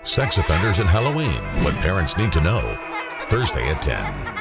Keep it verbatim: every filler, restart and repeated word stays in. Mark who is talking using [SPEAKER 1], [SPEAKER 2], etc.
[SPEAKER 1] Sex Offenders and Halloween, What Parents Need to Know. Thursday at ten.